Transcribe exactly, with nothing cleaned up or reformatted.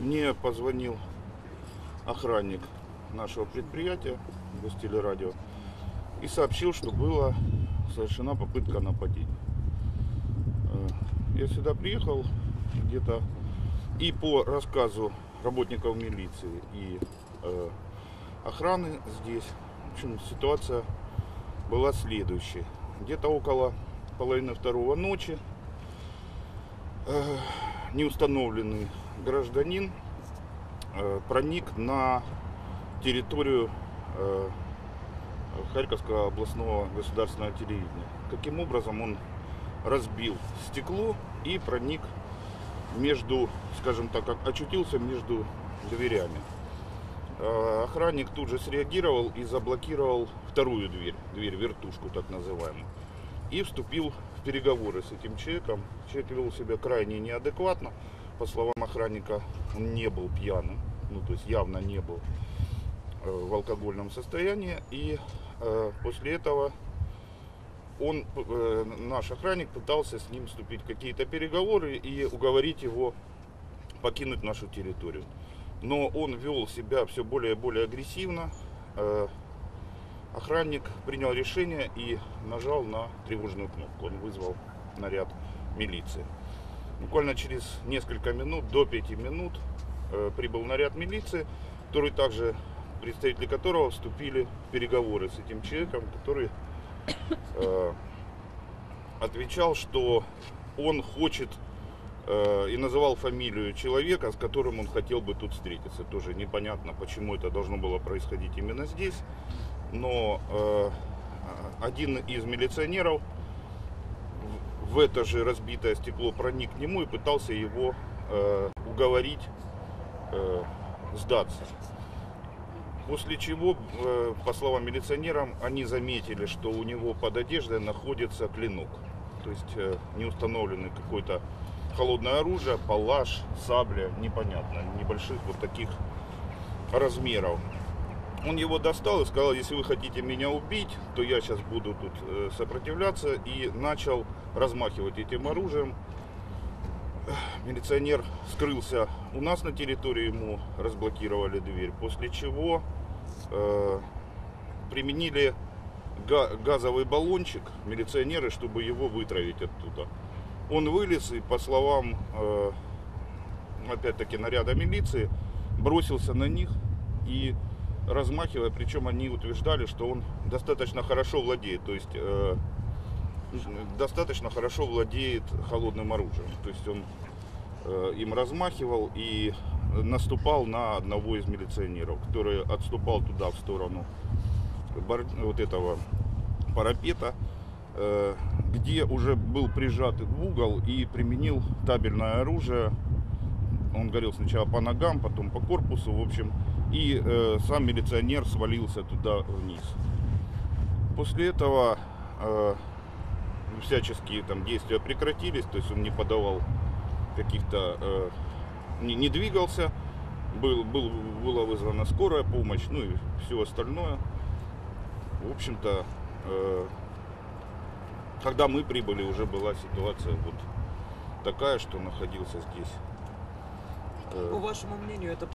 Мне позвонил охранник нашего предприятия Гостелерадио и сообщил, что была совершена попытка нападения. Я сюда приехал где-то и по рассказу работников милиции и э, охраны здесь, в общем, ситуация была следующей. Где-то около половины второго ночи э, неустановленный гражданин э, проник на территорию э, Харьковского областного государственного телевидения. Каким образом он разбил стекло и проник между, скажем так, очутился между дверями. Охранник тут же среагировал и заблокировал вторую дверь, дверь-вертушку так называемую, и вступил в переговоры с этим человеком. Человек вел себя крайне неадекватно. По словам охранника, он не был пьяным, ну то есть явно не был в алкогольном состоянии. И э, после этого он, э, наш охранник пытался с ним вступить в какие-то переговоры и уговорить его покинуть нашу территорию. Но он вел себя все более и более агрессивно. Э, охранник принял решение и нажал на тревожную кнопку. Он вызвал наряд милиции. Буквально через несколько минут, до пяти минут, э, прибыл наряд милиции, который также, представители которого вступили в переговоры с этим человеком, который э, отвечал, что он хочет, э, и называл фамилию человека, с которым он хотел бы тут встретиться. Тоже непонятно, почему это должно было происходить именно здесь. Но э, один из милиционеров в это же разбитое стекло проник к нему и пытался его э, уговорить э, сдаться. После чего, э, по словам милиционеров, они заметили, что у него под одеждой находится клинок. То есть э, неустановленный какое-то холодное оружие, палаш, сабля, непонятно, небольших вот таких размеров. Он его достал и сказал: если вы хотите меня убить, то я сейчас буду тут э, сопротивляться, и начал размахивать этим оружием. Милиционер скрылся у нас на территории, ему разблокировали дверь, после чего э, применили га газовый баллончик милиционеры, чтобы его вытравить оттуда. Он вылез и, по словам э, опять-таки наряда милиции, бросился на них и размахивая, причем они утверждали, что он достаточно хорошо владеет, то есть э, достаточно хорошо владеет холодным оружием. То есть он э, им размахивал и наступал на одного из милиционеров, который отступал туда в сторону бар, вот этого парапета, э, где уже был прижат в угол и применил табельное оружие. Он горел сначала по ногам, потом по корпусу, в общем, и э, сам милиционер свалился туда вниз. После этого э, всяческие там действия прекратились, то есть он не подавал каких-то, э, не, не двигался, был, был, была вызвана скорая помощь, ну и все остальное. В общем-то, э, когда мы прибыли, уже была ситуация вот такая, что находился здесь. По вашему мнению, это